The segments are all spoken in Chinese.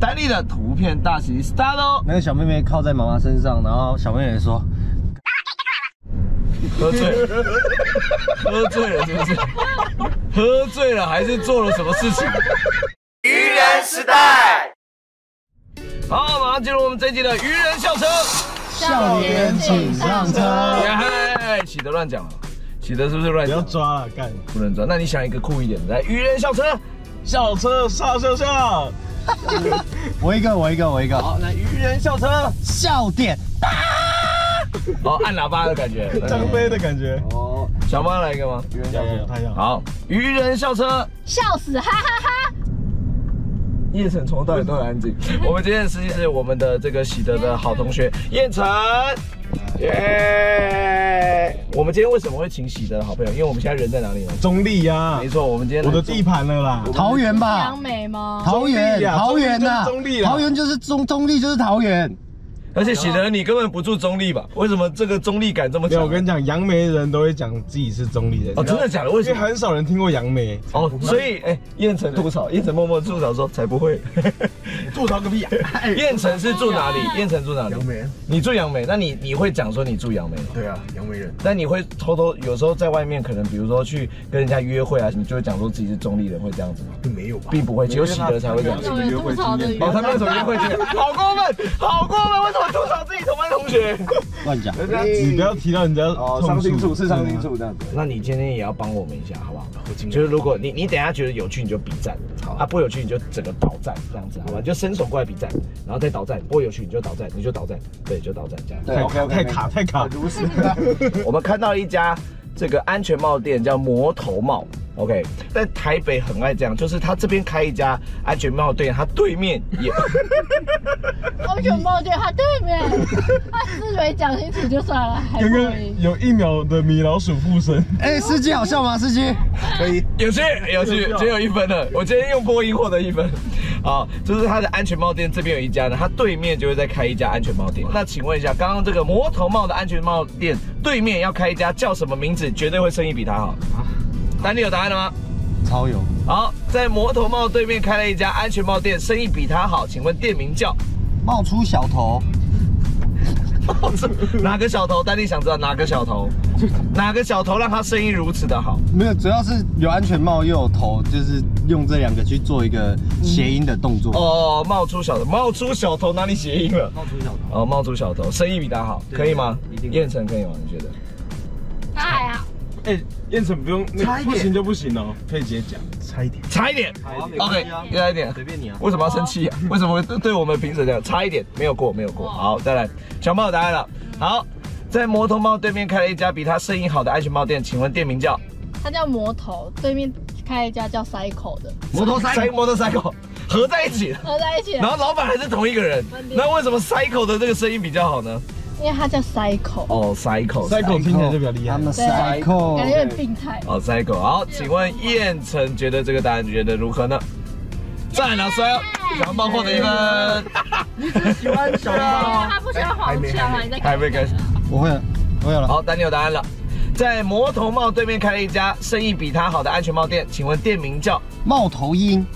丹尼的图片大喜 start 哦。 那个小妹妹靠在妈妈身上，然后小妹妹说：“ 喝醉了，喝醉了是不是？喝醉了还是做了什么事情？愚人时代。好，马上进入我们这一集的愚人校车。 少年请上车。 耶！喜德乱讲了，喜德是不是乱讲？ 不要抓了，干！ 不能抓。那你想一个酷一点的，来，愚人校车。 校车上。我一个。 好，来，愚人校车。 笑点。 好，按喇叭的感觉， 张飞的感觉。 哦，小猫来一个吗？愚人校车， 他要。 好，愚人校车。 笑死，哈哈哈！ 叶晨从头到尾都很安静。我们今天的司机是我们的这个喜德的好同学叶晨，耶！我们今天为什么会请喜德的好朋友？因为我们现在人在哪里呢？ 中立呀， 没错，我们今天我的地盘了啦， 桃园吧？ 杨梅吗？ 桃园呐， 中立，桃园就是中立就是桃园。 而且喜德你根本不住中立吧？为什么这个中立感这么强？ 我跟你讲，杨梅人都会讲自己是中立人。 哦，真的假的？为什么？ 因为很少人听过杨梅。 哦，所以燕城吐槽，燕城默默吐槽说才不会， 吐槽个屁啊！ 燕城是住哪里？燕城住哪里？ 杨梅。 你住杨梅，那你会讲说你住杨梅吗？ 对啊，杨梅人。 那你会偷偷有时候在外面可能比如说去跟人家约会啊，你就会讲说自己是中立人，会这样子吗？ 没有吧？ 并不会，只有喜德才会这样。 约会经验。 哦，他没有什么约会经验，好过分，好过分！为什么吐槽自己同班同学？ 乱讲，你不要提到人家伤心处是伤心处这样子。那你今天也要帮我们一下，好不好？就是如果你等一下觉得有趣，你就比赞；啊，不有趣你就整个倒赞，这样子，好吧？就伸手过来比赞，然后再倒赞。不有趣你就倒赞，你就倒赞，对，就倒赞这样。 对，太卡， 如此。我们看到一家这个安全帽店叫魔头帽。OK， 在台北很爱这样，就是他这边开一家安全帽店，他对面也安全帽店，他对面，他是没讲清楚就算了。 刚刚有1秒的米老鼠附身。 司机好笑吗？司机可以，有趣，今天有1分了，我今天用播音获得1分。啊，就是他的安全帽店这边有一家呢，他对面就会再开一家安全帽店。那请问一下，刚刚这个魔头帽的安全帽店对面要开一家叫什么名字？绝对会生意比他好。丹尼有答案了吗？ 超有。 好，在魔头帽对面开了一家安全帽店，生意比他好。请问店名叫？ 冒出小头。 冒出哪个小头？丹尼想知道哪个小头？哪个小头让他生意如此的好？ 没有，主要是有安全帽又有头，就是用这2个去做一个谐音的动作。 哦，冒出小头哪里谐音了？ 冒出小头。 哦，冒出小头，生意比他好，可以吗？燕城可以吗？你觉得？ 他还好。 燕城不用，不行就不行哦，可以直接讲，差一点 ，OK， 差一点， 随便你啊。 为什么要生气啊？为什么会对我们评审这样？差一点，没有过。好，再来，小猫有答案了。好，在魔头帽对面开了一家比他生意好的安全帽店，请问店名叫？ 他叫魔头，对面开一家叫 Cycle 的。 摩托 Cycle 合在一起，然后老板还是同一个人。那为什么 Cycle 的这个生意比较好呢？ 因为他叫 Cycle。 哦 ，Cycle 听起来就比较厉害。 他们 Cycle 感觉有点病态。 哦 ，Cycle。好，请问燕城觉得这个答案觉得如何呢？赞了，摔哦，小红包获得1分。 你只喜欢小红包？ 他不喜欢黄腔啊？你在还没开始。 我会了。 好，丹尼有答案了。在魔头帽对面开了一家生意比他好的安全帽店，请问店名叫？ 帽头鹰。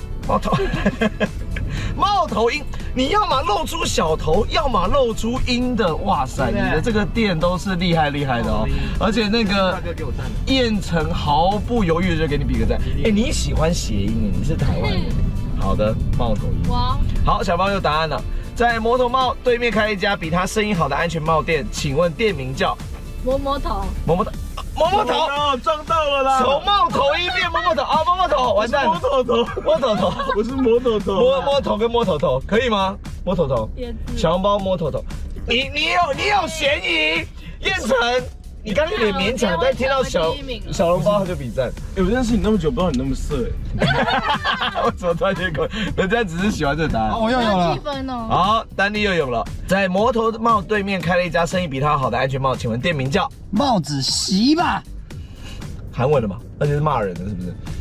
帽头鹰，你要么露出小头，要么露出鹰的。哇塞，你的这个店都是厉害的哦。而且那个燕城毫不犹豫的就给你比个赞。你喜欢谐音你是台湾人。好的，帽头鹰。哇，好，小猫有答案了。在魔头帽对面开了一家比他生意好的安全帽店，请问店名叫？ 摸摸头。 撞到了啦！ 从帽头鹰变摸头啊，摸头，完蛋！摸头头， 我是摸头头， 摸头跟摸头头可以吗？摸头头，小红包摸头头，你有嫌疑，燕城，你刚刚有点勉强，但听到小笼包他就比赞。 我认识你那么久，不知道你那么色为什么突然间人家只是喜欢这个答案。 我又有了。 7分哦。 好，丹尼又有了。在魔头帽对面开了一家生意比他好的安全帽，请问店名叫？ 帽子洗吧。 韩文的嘛，而且是骂人的，是不是？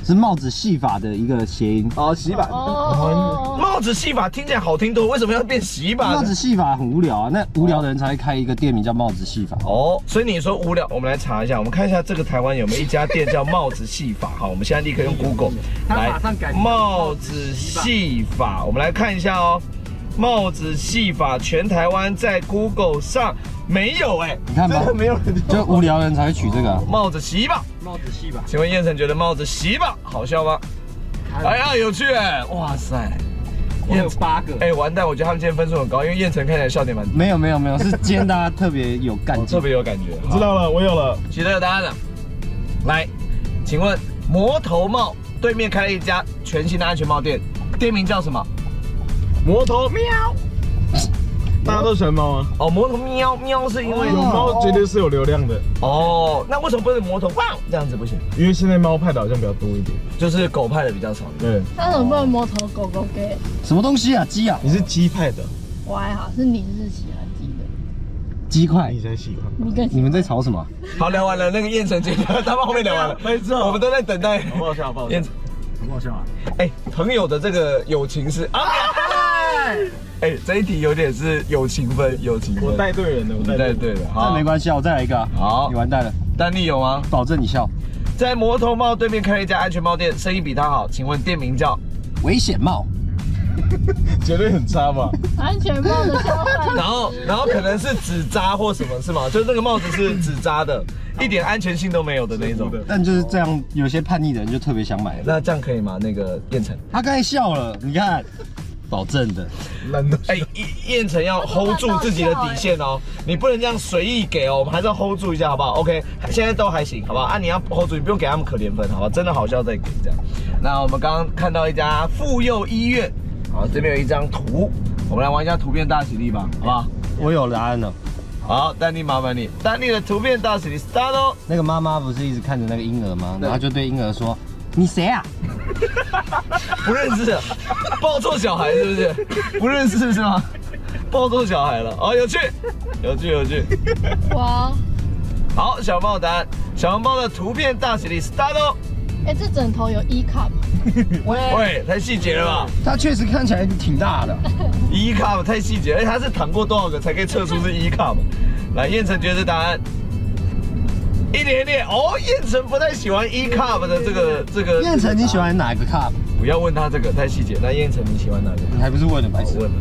是帽子戏法的一个谐音。 哦，洗发。 哦， 帽子戏法听起来好听多，为什么要变洗发？ 帽子戏法很无聊啊，那无聊的人才会开一个店名叫帽子戏法。 哦，所以你说无聊，我们来查一下，我们看一下这个台湾有没有一家店叫帽子戏法。好，我们现在立刻用 Google 来帽子戏法，我们来看一下哦。帽子戏法全台湾在 Google 上没有哎， 你看吧， 没有人就无聊人才会取这个。 帽子戏法， 帽子戏法。 请问燕城觉得帽子戏法好笑吗？哎呀，有趣哎，哇塞！ 我有8个。 哎，完蛋，我觉得他们今天分数很高，因为燕城看起来笑点蛮低。 没有，是今天大家特别有干劲， 特别有感觉。 我知道了，我有了， 取得有答案了。来，请问魔头帽对面开了一家全新的安全帽店，店名叫什么？ 魔头喵，大家都喜欢猫啊。 哦，魔头喵喵是因为有猫绝对是有流量的哦，那为什么不是魔头汪这样子不行？ 因为现在猫派的好像比较多一点， 就是狗派的比较少。 对， 那怎么不能摸头狗狗给？ 什么东西啊？鸡啊？ 你是鸡派的， 我还好，是你是喜欢鸡的， 鸡块你。才喜欢。 你更喜欢你们在吵什么？ 好，聊完了那个燕城姐，他们后面聊完了， 没错我们都在等待。 好不好笑？好不好笑？ 燕城， 好不好笑啊？ 哎，朋友的这个友情是啊。哎，这一题有点是友情分，友情分。 我带对人了，我你带对了， 那好， 没关系啊，我再来一个啊。 好你完蛋了， 丹妮有吗？ 保证你笑。 在魔头帽对面开了一家安全帽店，生意比他好，请问店名叫？ 危险帽。 绝对很差吧？ 安全帽的消费。 然后可能是纸扎或什么是吗？就是那个帽子是纸扎的，一点安全性都没有的那种。 但就是这样，有些叛逆的人就特别想买。 那这样可以吗？那个燕城， 他刚才笑了，你看，保证的。 懒得。 哎，燕城要 hold 住自己的底线哦，你不能这样随意给哦，我们还是要 hold 住一下，好不好 ？OK， 现在都还行，好不好？啊，你要 hold 住，你不用给他们可怜分，好吧？真的好笑再给这样。那我们刚刚看到一家妇幼医院，好，这边有一张图，我们来玩一下图片大喜力吧，好不好？ 我有答案了。 好，丹妮麻烦你，丹妮的图片大喜力 start 哦。 那个妈妈不是一直看着那个婴儿吗？然后就对婴儿说：“你谁啊？” 不认识，抱错小孩是不是？不认识是吗？抱错小孩了，哦，有趣，有趣，有趣。 哇， 好，小猫答案，小红包的图片大喜力 start 哦。 哎，这枕头有E cup， 喂，太细节了吧？ 他确实看起来挺大的。 E cup 太细节，而且他是躺过多少个才可以测出是 E cup？ 来，燕城觉得答案一点点哦。燕城不太喜欢 E cup 的这个。 燕城，你喜欢哪个 cup？ 不要问他这个太细节。那燕城你喜欢哪个？ 你还不是问了白痴？ 问了。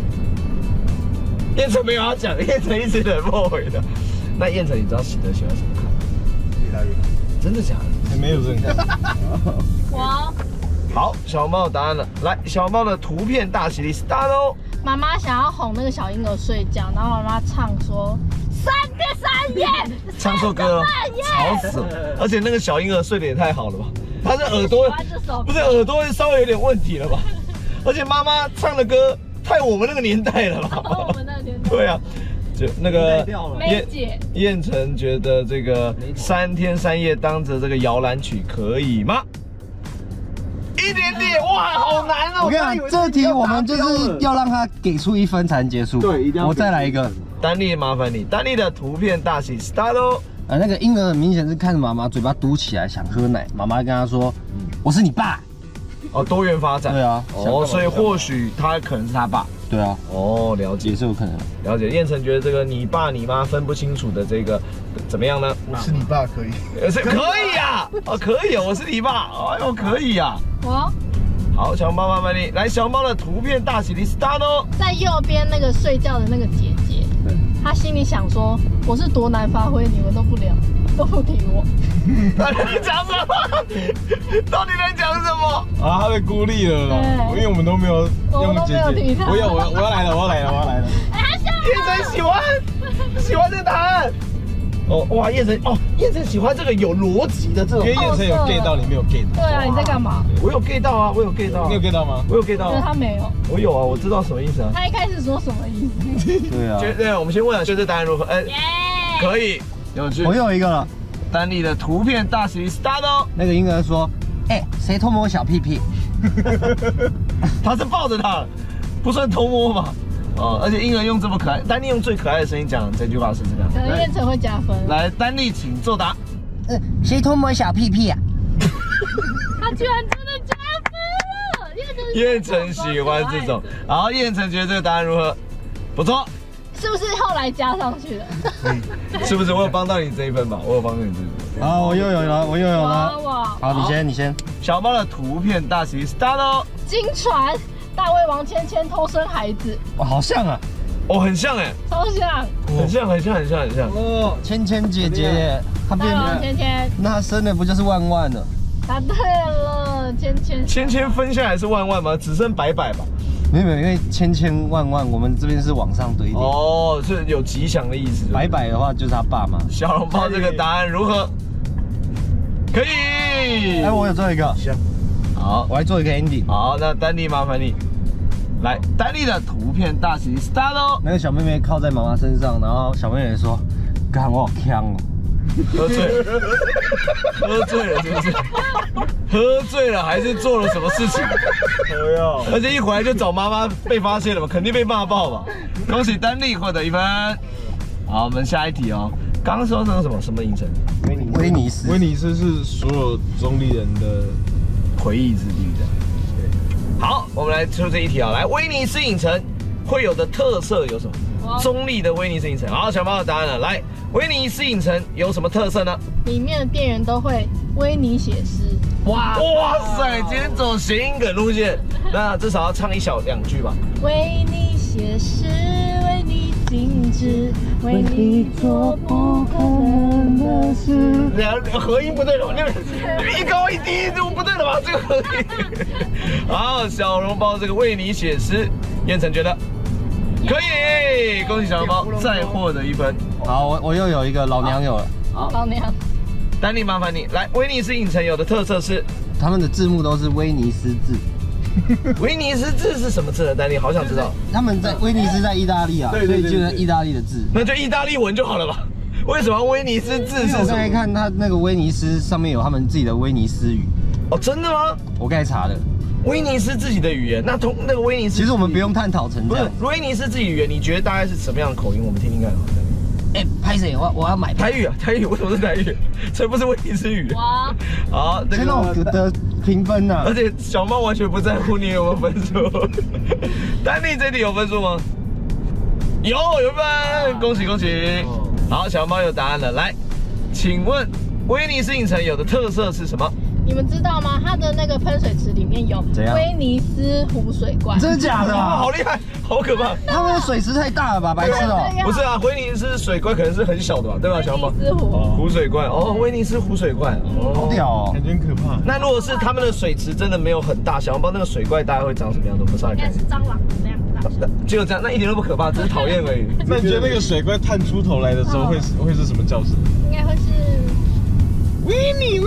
燕城没有要讲，燕城一直很后悔的。那燕城，你知道喜德喜欢什么 cup？ 越来越真的假的？ 没有这个。 哇， 好，小红帽有答案了。来，小红帽的图片大喜力 start 哦。 妈妈想要哄那个小婴儿睡觉，然后妈妈唱说3天3夜， 唱错歌了，吵死了！而且那个小婴儿睡得也太好了吧？他的耳朵不是耳朵稍微有点问题了吧？而且妈妈唱的歌太我们那个年代了吧？ 我们那年代。 对啊，就那个梅姐燕城觉得这个3天3夜当着这个摇篮曲可以吗？一点点，哇，好难哦！ 我跟你讲，这题我们就是要让他给出1分才能结束。 对一定要我再来一个。 丹妮，麻烦你，丹妮的图片大喜 start 哦。 那个婴儿很明显是看着妈妈嘴巴嘟起来想喝奶，妈妈跟他说：“我是你爸。” 哦，多元发展。 对啊。 哦，所以或许他可能是他爸。 对啊。 哦，了解， 也是有可能。 了解。燕城觉得这个你爸你妈分不清楚的这个怎么样呢？ 我是你爸可以。 是可以呀，哦，可以啊，我是你爸，哎呦，可以呀。 我好，小红包麻烦你来，小红包的图片大喜力 start 哦。 在右边那个睡觉的那个姐姐， 对， 她心里想说：我是多难发挥，你们都不提我。 到底在讲什么？到底在讲什么？ 啊，他被孤立了啦， 对因为我们都没有用姐姐。 我有，我要来了，我要来了，我要来了。 燕城喜欢这个答案。哦，哇，燕城哦，燕城喜欢这个有逻辑的这种。 因为燕城有 get 到，你没有 get 到。 对啊，你在干嘛？ 我有 get 到啊，我有 get 到。 你有 get 到吗？ 我有 get 到。 可是他没有。 我有啊，我知道什么意思啊。 他一开始说什么意思？ 对啊。 对，我们先问了，觉得答案如何？哎，可以，有趣。 我有一个了。 丹妮的图片大喜力 start 哦。 那个婴儿说：“哎，谁偷摸我小屁屁？” 他是抱着他，不算偷摸吧？哦，而且婴儿用这么可爱，丹妮用最可爱的声音讲这句话是这样。 可能燕城会加分。 来，丹妮请作答。 谁偷摸小屁屁啊？ 他居然真的加分了， 燕城喜欢这种，好，燕城觉得这个答案如何？不错， 是不是后来加上去的？ 是不是？我有帮到你这一分吧？我有帮到你这一分。 好，我又有了，我又有了。 哇！ 好，你先。 小猫的图片大喜 start 哦。 金传大胃王芊芊偷生孩子， 哇，好像啊。 哦，很像哎， 超像， 很像。 哦，芊芊姐姐，她变大胃王芊芊， 那她生的不就是万万了？ 答对了，芊芊分下来是万万吗？只剩百吧。 没有，因为千万，我们这边是往上堆叠。 哦，是有吉祥的意思。 百的话就是他爸妈。 小笼包这个答案如何？可以。 哎，我有做一个。 行。好， 我来做一个 ending。 好，那丹妮麻烦你。来，丹妮的图片大喜 start 哦。 那个小妹妹靠在妈妈身上，然后小妹妹说：“干我好呛哦。” 喝醉了是不是？喝醉了还是做了什么事情？而且一回来就找妈妈被发现了嘛，肯定被骂爆吧。恭喜丹妮获得1分。好，我们下一题哦。刚刚说成什么影城？ 威尼斯。 威尼斯是所有中立人的回忆之地的。对。好，我们来出这一题啊。来，威尼斯影城会有的特色有什么？中立的威尼斯影城。好，小猫的答案了。来，威尼斯影城有什么特色呢？ 里面的店员都会威尼写诗。 哇塞，今天走谐音梗路线，那至少要唱2句吧。 为你写诗，为你静止，为你做不可能的事。 合音不对了吧？你们一高一低，这不对了吧？这个合音。好，小笼包这个为你写诗，燕城觉得可以，恭喜小笼包再获得1分。 好，我又有一个，老娘有了。 好，老娘。 丹妮麻烦你来，威尼斯影城有的特色是， 他们的字幕都是威尼斯字。 威尼斯字是什么字呢？丹妮好想知道。 他们在威尼斯在意大利啊，所以就是意大利的字。 那就意大利文就好了吧？为什么威尼斯字是什么？ 我刚才看他那个威尼斯上面有他们自己的威尼斯语。 哦，真的吗？ 我刚才查的。 威尼斯自己的语言，那那个威尼斯， 其实我们不用探讨成这样。 不是威尼斯自己语言，你觉得大概是什么样的口音？我们听听看。 哎，拍谁？我要买台语啊！台语为什么是台语？这不是威尼斯语。 哇！ 好， 先让我的评分呐。 而且小猫完全不在乎你有没有分数。丹妮这题有分数吗？有分，恭喜恭喜！好，小猫有答案了。来，请问威尼斯影城有的特色是什么？ 你们知道吗？它的那个喷水池里面有威尼斯湖水怪， 真的假的？ 好厉害，好可怕！ 他们的水池太大了吧，白痴哦！ 不是啊，威尼斯水怪可能是很小的吧，对吧，小猫？ 威尼斯湖水怪哦，威尼斯湖水怪， 好屌哦， 感觉很可怕。 那如果是他们的水池真的没有很大，想要不知道那个水怪大概会长什么样子？我们上来看。 应该是蟑螂那样大小。 结果这样，那一点都不可怕，只是讨厌而已。 那你觉得那个水怪探出头来的时候会是什么叫声？ 应该会是维尼。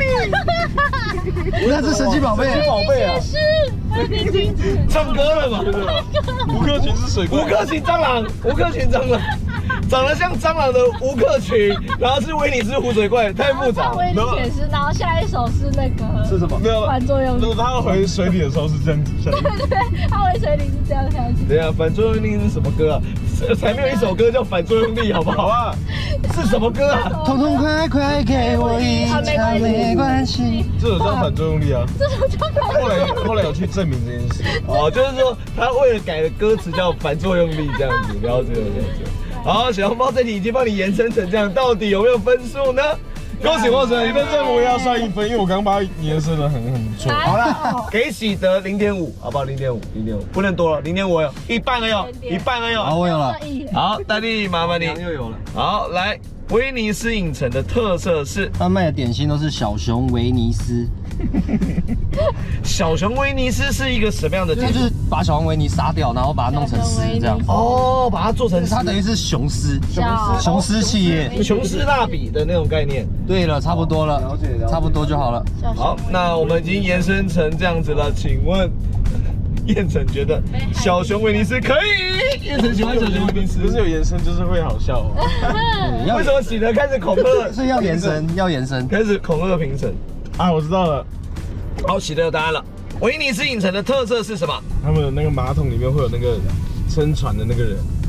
那是神奇宝贝， 宝贝啊！ 是威尼金子。 唱歌了嘛？ 吴克群是水怪。 吴克群蟑螂，长得像蟑螂的吴克群，然后是威尼斯湖水怪，太复杂。 威尼写诗，然后下一首是那个是什么？ 没有反作用力。 如果他回水里的时候是这样子下去。 对，他回水里是这样下去。 等一下，反作用力是什么歌啊？才没有一首歌叫反作用力，好不好啊？是什么歌啊？ 痛痛快快给我一场，没关系。 这首叫反作用力啊。 这首叫反作用力。 后来有去证明这件事。 哦，就是说他为了改的歌词叫反作用力这样子，了解。好，小红包这题已经帮你延伸成这样，到底有没有分数呢？恭喜获胜， 那这样我也要算1分，因为我刚把你延伸的很不错。 好了，给喜德0.5，好不好？0.5，不能多了，0.5有，一半而已。 好，我有了。 好，丹妮麻烦你又有了。 好，来，威尼斯影城的特色是， 他卖的点心都是小熊威尼斯。 小熊威尼斯是一个什么样的点？ 就是把小熊维尼杀掉，然后把它弄成丝这样。 哦，把它做成丝， 它等于是雄狮，雄狮企业， 雄狮蜡笔的那种概念。 对了，差不多了，了解，差不多就好了。 好，那我们已经延伸成这样子了，请问燕城觉得小熊威尼斯可以？燕城喜欢小熊威尼斯， 不是有延伸就是会好笑哦。 为什么喜德开始恐吓？ 是要延伸， 开始恐吓评审啊！我知道了。 好，喜德有答案了。威尼斯影城的特色是什么？ 他们的那个马桶里面会有那个撑船的那个人。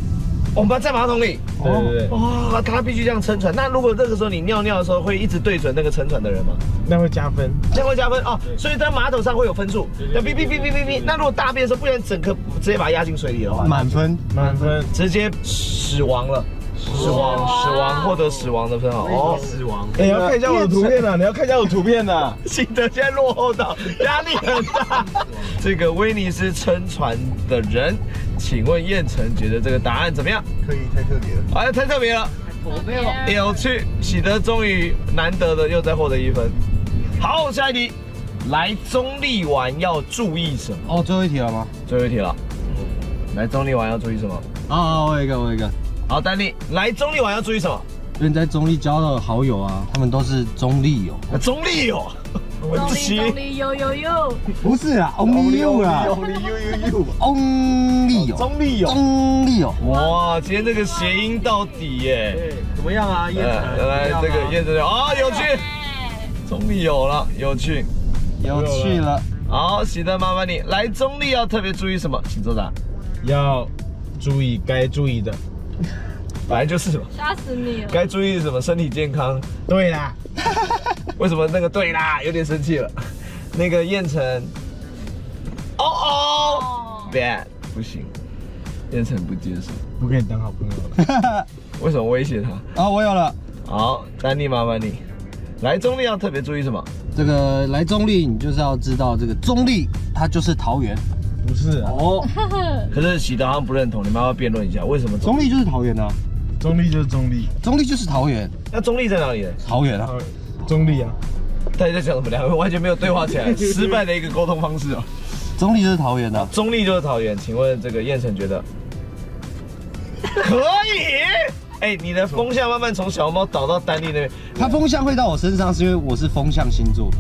我们在马桶里。 对， 哇，他必须这样撑船。那如果这个时候你尿尿的时候，会一直对准那个撑船的人吗？ 那会加分， 这样会加分哦。所以在马桶上会有分数，要哔哔哔哔哔哔。那如果大便的时候，不然整颗直接把它压进水里的话， 满分， 直接死亡了。死亡获得死亡的分哦。 死亡。哎，要看一下我的图片啊！你要看一下我图片啊！ 喜德现在落后到压力很大。这个威尼斯撑船的人，请问燕城觉得这个答案怎么样？ 可以，太特别了。 哎呀，太特别了，有趣。喜德终于难得的又再获得1分。好，下一题，来中立玩要注意什么？ 哦，最后一题了吗？ 最后一题了。来中立玩要注意什么？ 我有一个。 好，丹尼，来中立玩要注意什么？ 因为在中立交的好友啊，他们都是中立友。 中立友， 中立有， 不是啊 ，Only you 啊 ，Only 友， 中立友， 中立友。 哇，今天这个谐音到底耶！ 怎么样啊？燕城， 来这个燕城啊，有趣，中立有了，有趣了。 好，喜德麻烦你来中立要特别注意什么？请作答。 要注意该注意的。 本来就是嘛， 吓死你了！ 该注意什么？身体健康。 对啦， 为什么那个对啦？有点生气了。那个燕城，bad 不行，燕城不接受， 不跟你当好朋友了。 为什么威胁他？ 我有了。 好，丹尼麻烦你，来中立要特别注意什么？ 这个来中立，你就是要知道这个中立，它就是桃园。 不是啊， 可是喜德好像不认同，你们要不要辩论一下，为什么中立就是桃园啊？ 中立就是中立， 中立就是桃园。 那中立在哪里呢？ 桃园啊， 中立啊。 大家在讲什么？两个人完全没有对话起来，失败的一个沟通方式哦。 中立就是桃园啊， 中立就是桃园。请问这个燕城觉得可以？哎，你的风向慢慢从小猫倒到丹尼那边， 它风向会到我身上，是因为我是风象星座。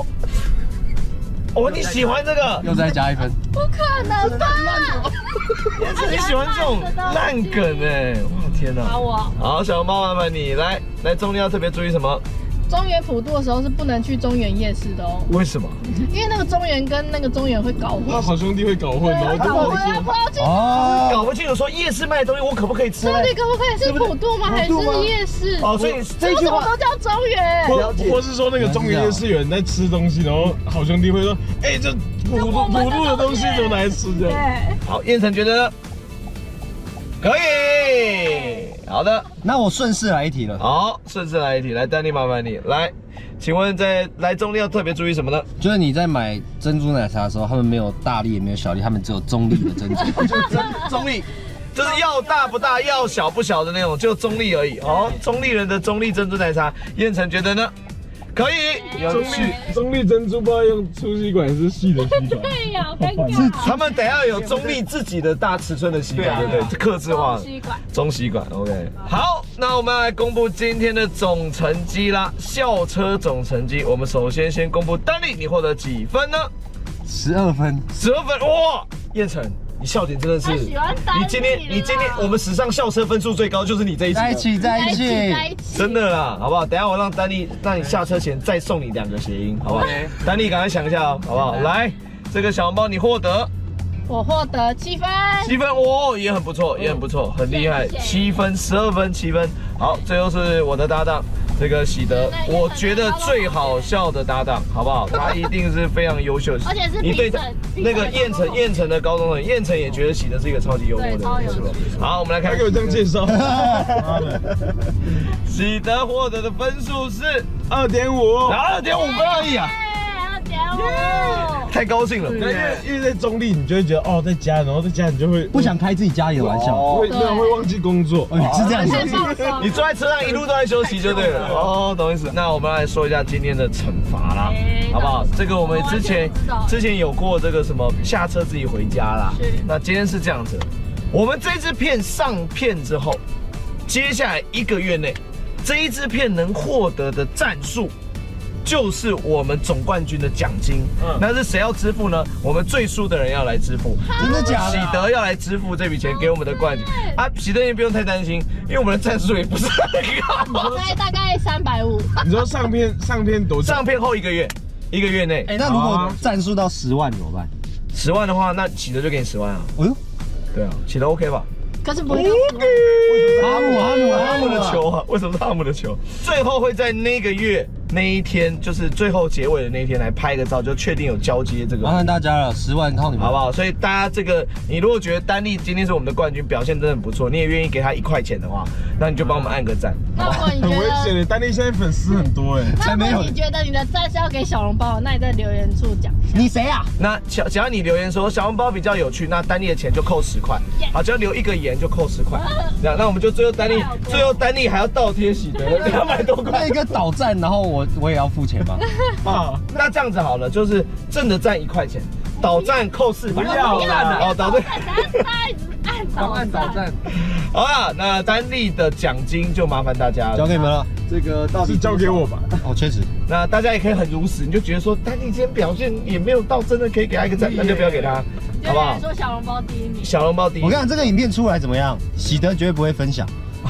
你喜欢这个？ 又再加1分？ 不可能吧！ 你喜欢这种烂梗哎！哇天哪！好，小猫麻烦你来中立要特别注意什么？ 中原普渡的时候是不能去中原夜市的哦。 为什么？ 因为那个中原跟那个中原会搞混。 好兄弟会搞混哦。 搞不清楚说夜市卖的东西我可不可以吃？ 到底可不可以是普渡吗？还是夜市？ 所以这句话都叫中原。 或是说那个中原夜市有人在吃东西，然后好兄弟会说，哎，这普渡的东西怎么来吃的？ 对。 好，燕城觉得呢？可以，好的， 那我顺势来一题了。 好，顺势来一题，来，丹尼麻烦你来，请问在来中立要特别注意什么呢？ 就是你在买珍珠奶茶的时候，他们没有大粒也没有小粒，他们只有中粒的珍珠。 中立，就是要大不大，要小不小的那种，就中立而已。中立人的中立珍珠奶茶，燕城觉得呢？可以，有趣。 中立珍珠不知道用粗吸管还是细的吸管？ 对呀，尴尬。 他们等下有中立自己的大尺寸的吸管，对不对？客制化的中吸管。OK， 好，那我们来公布今天的总成绩啦，校车总成绩。我们首先公布丹尼，你获得几分呢 ？12分。 12分，哇，燕城。你笑点真的是，你今天我们史上校车分数最高就是你这一集， 在一起， 真的啦，好不好？等一下我让丹尼让你下车前再送你2个谐音，好不好？丹尼赶快想一下哦，好不好？来，这个小红包你获得， 我获得7分 ，7分哦，也很不错，也很不错，很厉害，7分，12分，7分。好，最后是我的搭档。这个喜德，我觉得最好笑的搭档，好不好？他一定是非常优秀， 而且是你对那个燕城的高中生，燕城也觉得喜德是一个超级幽默的人，是吧？好，我们来看， 给我这样介绍。 喜德获得的分数是 2.5， 然后2.5分而已啊。太高兴了， 因为在中立，你就会觉得在家，然后在家你就会不想开自己家里的玩笑， 会忘记工作， 是这样子。 你坐在车上一路都在休息就对了，懂意思？那我们来说一下今天的惩罚啦，好不好？这个我们之前有过这个什么下车自己回家啦，那今天是这样子，我们这支片上片之后，接下来1个月内，这一支片能获得的战术。就是我们总冠军的奖金，那是谁要支付呢？我们最输的人要来支付， 真的假的？ 喜德要来支付这笔钱给我们的冠军啊！喜德也不用太担心，因为我们的战术也不是很高， 大概350。 你说上片多久？ 上片后1个月，1个月内。 那如果战术到10万怎么办 ？10万的话，那喜德就给你10万啊。 哎呦， 对啊，喜德 OK 吧？ 可是不会到哈姆的球啊？为什么是哈姆的球？最后会在那个月那一天，就是最后结尾的那一天来拍个照，就确定有交接这个。 麻烦大家了，10万靠你们， 好不好？所以大家这个，你如果觉得丹丽今天是我们的冠军，表现真的很不错，你也愿意给他1块钱的话，那你就帮我们按个赞。 那如果你觉很危险得， 的，丹丽现在粉丝很多哎， 那如果你觉得你的赞是要给小笼包，那你在留言处讲一下。 你谁啊？ 那只要你留言说小笼包比较有趣，那丹丽的钱就扣10块。好，只要留1个言就扣10块。这样，那我们就最后丹丽还要倒贴喜德200多块。 那一个倒赞，然后我也要付钱吗？ 啊，那这样子好了，就是正的赞1块钱，倒赞扣400。 不要啦哦，倒赞。 按倒赞。 好啦，那丹丽的奖金就麻烦大家交给你们了， 这个到底是交给我吧？ 哦，确实。 那大家也可以很如实，你就觉得说丹丽今天表现也没有到真的可以给他一个赞，那就不要给他，好不好？ 说小笼包第1名。 小笼包第1。 我跟你讲，这个影片出来怎么样？喜德绝对不会分享。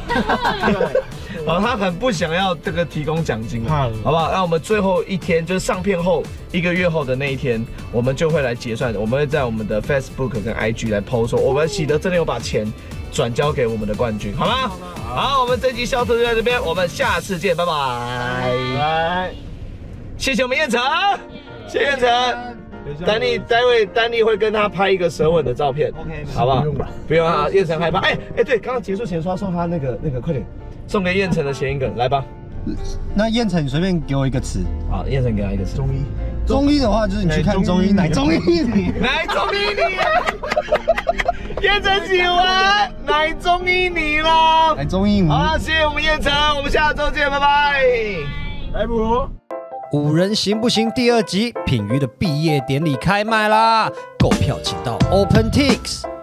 他很不想要这个提供奖金， 好不好？那我们最后一天就是上片后1个月后的那一天，我们就会来结算，我们会在我们的 Facebook 跟 IG 来 PO 说，我们喜德真的有把钱转交给我们的冠军，好吗？好，我们这集笑特就在这边，我们下次见，拜拜。谢谢我们燕城，谢谢燕城。丹丽会跟他拍一个舌吻的照片 OK， 好不好？ 不用吧， 不用啊，燕城害怕。对，刚刚结束前说要送他那个，快点，送给燕城的谐音梗，来吧。 那燕城，你随便给我一个词。 好，燕城给他一个词。 中医。 中医的话，就是你去看中医，哪中医你？ 哪中医你？燕城喜欢哪中医你咯？ 来中医。 好了，谢谢我们燕城，我们下周见，拜拜。 来不？ 五人行不行？第2集品瑜的毕业典礼开卖啦！购票请到 OpenTix。